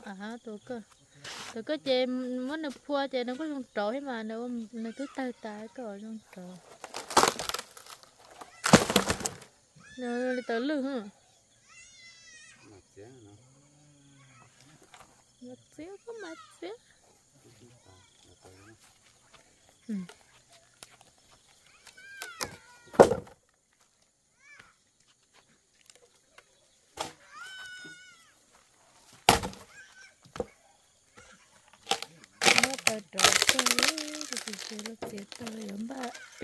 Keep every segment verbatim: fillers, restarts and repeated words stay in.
à tôi cơ tôi có chơi muốn nó phua chơi nó có trong trò hết mà nó nó cứ tay tay cỏ trong trò nó nó tới lưng hả mặt xíu có mặt xíu ừ. Trò chơi thì chơi lúc chơi tôi giống ba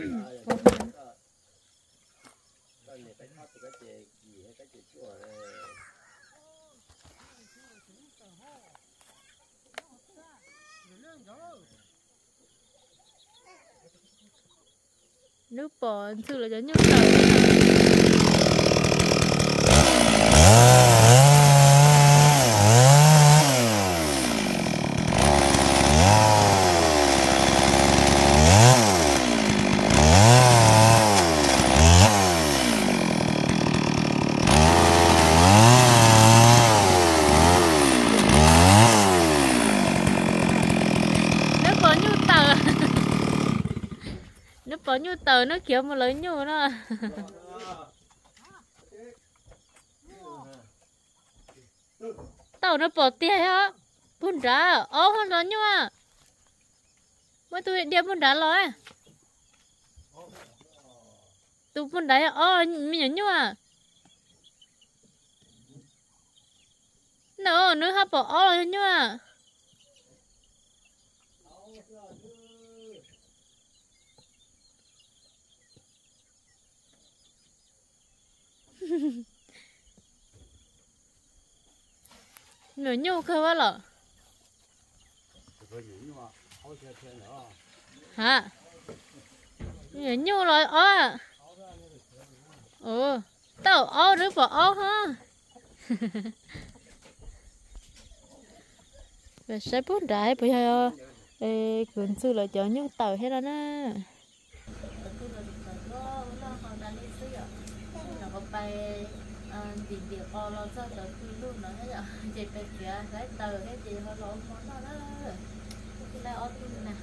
nước bò thực là giống như có nhu tờ nó kiểu mà lấy nhu nó tàu nó bỏ tiền hả bún đá ô không đó nhu à mới tôi đi bún đá rồi tôi bún đá ô mình nhu à nó nó hấp bỏ ô rồi nhu à nửa nhu cơ quá lợ hả nửa nhu rồi ó ừ tao ó đứa bỏ ó ha về sẽ bút đại bây giờ cuốn sư là cho nhu tàu hết rồi nè tìm việc o lo cho tờ cứ luôn nó hết rồi chị phải kia cái tờ hết chị họ lo món đó đó cái này o tin nè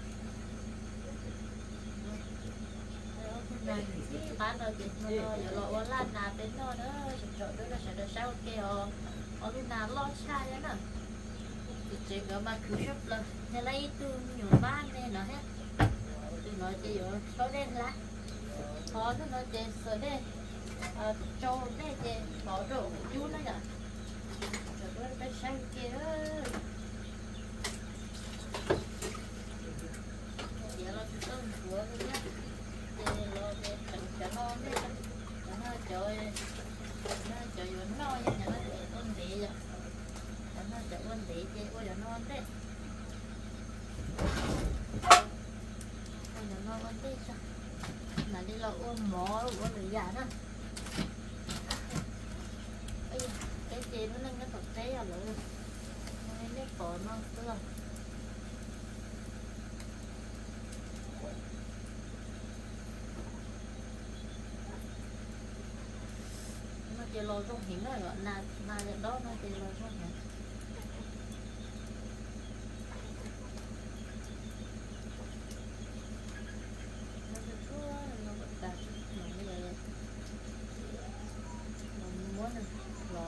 này bán rồi chị mà lo giờ lo o lan nà đến nó nữa trời đó là sẽ được sao kia o o tin nà lo sai đó nè chị có mà cứ giúp là nhà lấy từ nhiều bán này nó hết từ nói chị ở số đen lá khó nó nói chị số đen cho đây chị bỏ đồ chú nó nhở rồi nó cái sang kia giờ nó cứ của nó nhá để lo để cho nó đấy cho nó chơi nó chơi vẫn no nhá nó ôn địa rồi nó chơi ôn địa chị coi giờ non đấy coi giờ non ôn đấy sao mà đi lo ôm mỏ ôm người già đó cái gì nó nâng cái thực tế à lửa cái nếp cỏ nó tức là nó chỉ lo trong hiểm rồi gọi là là đó nó chỉ lo trong hiểm nóจะชั่วnó vẫn cả nó bây giờ nó muốn lỏ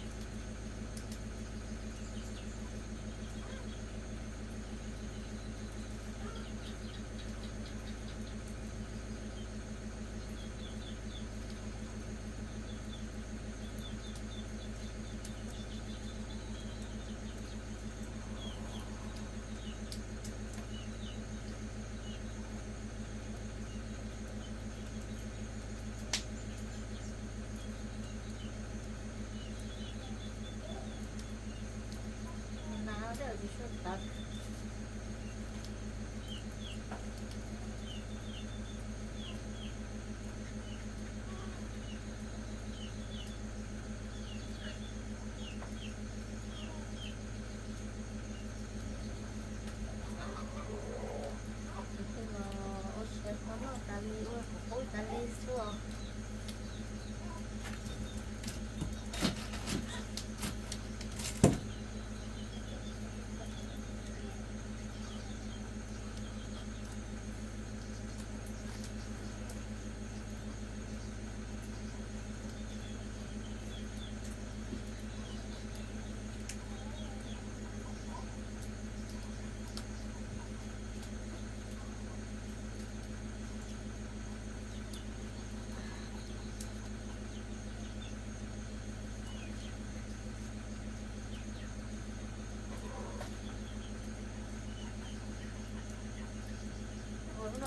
tak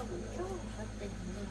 buổi chốt phát tình luôn.